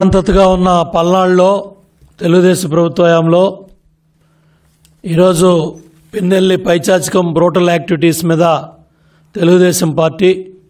అంతగా ఉన్న పల్నాడులో తెలుగుదేశం ప్రభుత్వ హయాంలో ఈరోజు పిన్నెల్లి పైచాచికం బ్రోటల్ యాక్టివిటీస్ మీద తెలుగుదేశం పార్టీ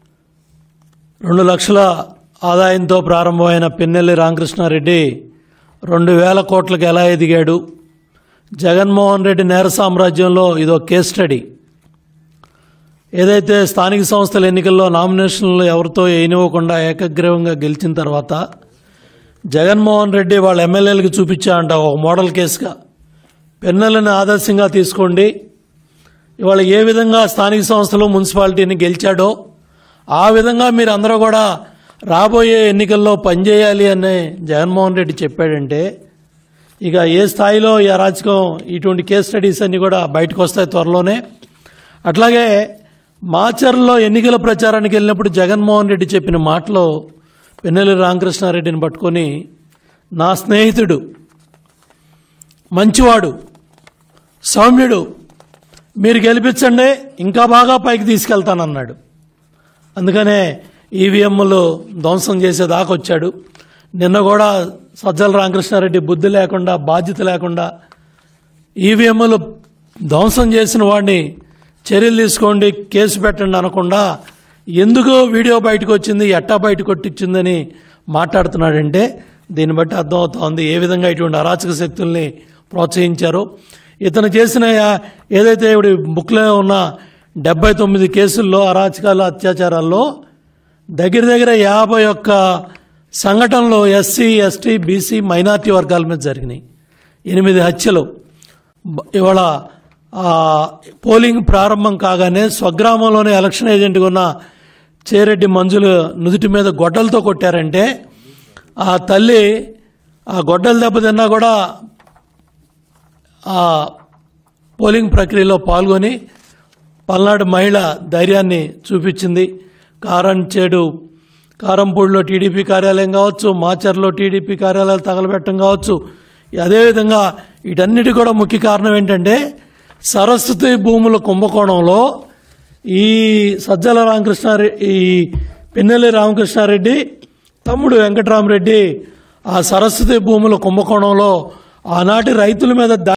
2 లక్షల ఆదాయంతో ప్రారంభమైన పిన్నెల్లి రామకృష్ణారెడ్డి 2,000 కోట్లకు ఎలా ఎదిగాడు, జగన్మోహన్ రెడ్డి నేర సామ్రాజ్యంలో ఇదో కేస్ స్టడీ. ఏదైతే స్థానిక సంస్థల ఎన్నికల్లో నామినేషన్లు ఎవరితో వేయనివ్వకుండా ఏకగ్రీవంగా గెలిచిన తర్వాత జగన్మోహన్ రెడ్డి వాళ్ళ ఎమ్మెల్యేలకు చూపించారంట ఒక మోడల్ కేసుగా, పిన్నెల్లిని ఆదర్శంగా తీసుకోండి, ఇవాళ ఏ విధంగా స్థానిక సంస్థలు మున్సిపాలిటీని గెలిచాడో ఆ విధంగా మీరు అందరూ కూడా రాబోయే ఎన్నికల్లో పనిచేయాలి అని జగన్మోహన్ రెడ్డి చెప్పాడంటే ఇక ఏ స్థాయిలో ఈ అరాచకం, ఇటువంటి కేస్ స్టడీస్ అన్నీ కూడా బయటకు వస్తాయి త్వరలోనే. అట్లాగే మాచర్లో ఎన్నికల ప్రచారానికి వెళ్ళినప్పుడు జగన్మోహన్ రెడ్డి చెప్పిన మాటలో పిన్నెల్లి రామకృష్ణారెడ్డిని పట్టుకొని నా స్నేహితుడు, మంచివాడు, సౌమ్యుడు, మీరు గెలిపించండి ఇంకా బాగా పైకి తీసుకెళ్తానన్నాడు. అందుకనే ఈవీఎంలు ధ్వంసం చేసేదాకా వచ్చాడు. నిన్న కూడా సజ్జల రామకృష్ణారెడ్డి బుద్ధి లేకుండా, బాధ్యత లేకుండా ఈవీఎంలు ధ్వంసం చేసిన వాడిని చర్యలు తీసుకోండి, కేసు పెట్టండి అనకుండా ఎందుకు వీడియో బయటకు వచ్చింది, ఎట్టా బయటకు కొట్టించిందని మాట్లాడుతున్నాడంటే దీన్ని బట్టి అర్థమవుతోంది ఏ విధంగా ఇటువంటి అరాచక శక్తుల్ని ప్రోత్సహించారో. ఇతను చేసిన ఏదైతే ఇప్పుడు బుక్లో ఉన్న 79 కేసుల్లో అరాచకాలు, అత్యాచారాల్లో దగ్గర 51 సంఘటనలు ఎస్సీ, ఎస్టీ, బీసీ, మైనార్టీ వర్గాల మీద జరిగినాయి. 8 హత్యలు. ఇవాళ పోలింగ్ ప్రారంభం కాగానే స్వగ్రామంలోనే ఎలక్షన్ ఏజెంట్గా ఉన్న చేరెడ్డి మంజులు నుదుటి మీద గొడ్డలతో కొట్టారంటే ఆ తల్లి ఆ గొడ్డలు దెబ్బతిన్నా కూడా ఆ పోలింగ్ ప్రక్రియలో పాల్గొని పల్నాడు మహిళ ధైర్యాన్ని చూపించింది. కారంపూడిలో టీడీపీ కార్యాలయం కావచ్చు, మాచర్లో టీడీపీ కార్యాలయాలు తగలబెట్టడం కావచ్చు. అదేవిధంగా వీటన్నిటి కూడా ముఖ్య కారణం ఏంటంటే సరస్వతి భూముల కుంభకోణంలో ఈ సజ్జల రామకృష్ణారెడ్డి, ఈ పిన్నెల్లి రామకృష్ణారెడ్డి తమ్ముడు వెంకటరామరెడ్డి ఆ సరస్వతి భూముల కుంభకోణంలో ఆనాటి రైతుల మీద